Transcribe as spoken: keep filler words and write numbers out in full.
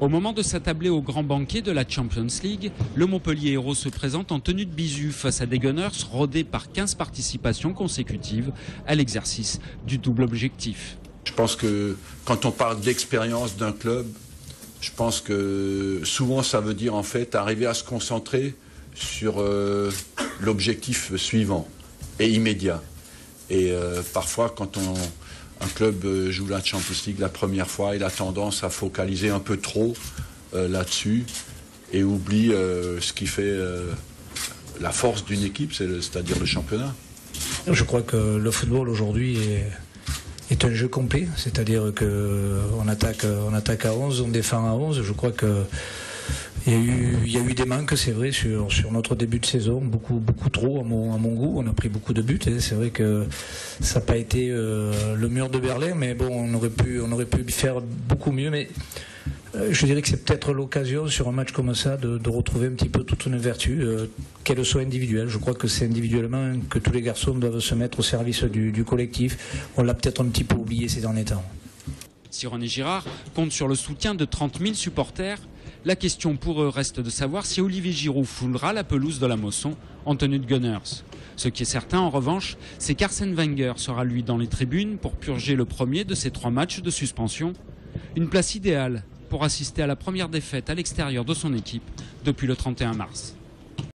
Au moment de s'attabler au grand banquet de la Champions League, le Montpellier Hérault se présente en tenue de bisu face à des Gunners rodés par quinze participations consécutives à l'exercice du double objectif. Je pense que quand on parle d'expérience d'un club, je pense que souvent ça veut dire en fait arriver à se concentrer sur euh, l'objectif suivant et immédiat. Et euh, parfois quand on... un club joue la Champions League la première fois, il a tendance à focaliser un peu trop euh, là-dessus et oublie euh, ce qui fait euh, la force d'une équipe, c'est-à-dire le championnat. Je crois que le football aujourd'hui est, est un jeu complet, c'est-à-dire qu'on attaque, on attaque à onze, on défend à onze. Je crois que Il y, a eu, il y a eu des manques, c'est vrai, sur, sur notre début de saison, beaucoup, beaucoup trop à mon, à mon goût. On a pris beaucoup de buts. C'est vrai que ça n'a pas été euh, le mur de Berlin, mais bon, on aurait pu, on aurait pu faire beaucoup mieux. Mais euh, je dirais que c'est peut-être l'occasion sur un match comme ça de, de retrouver un petit peu toute une vertu, euh, qu'elle soit individuelle. Je crois que c'est individuellement que tous les garçons doivent se mettre au service du, du collectif. On l'a peut-être un petit peu oublié ces derniers temps. Si René Girard compte sur le soutien de trente mille supporters, la question pour eux reste de savoir si Olivier Giroud foulera la pelouse de la Mosson en tenue de Gunners. Ce qui est certain en revanche, c'est qu'Arsène Wenger sera lui dans les tribunes pour purger le premier de ces trois matchs de suspension. Une place idéale pour assister à la première défaite à l'extérieur de son équipe depuis le trente et un mars.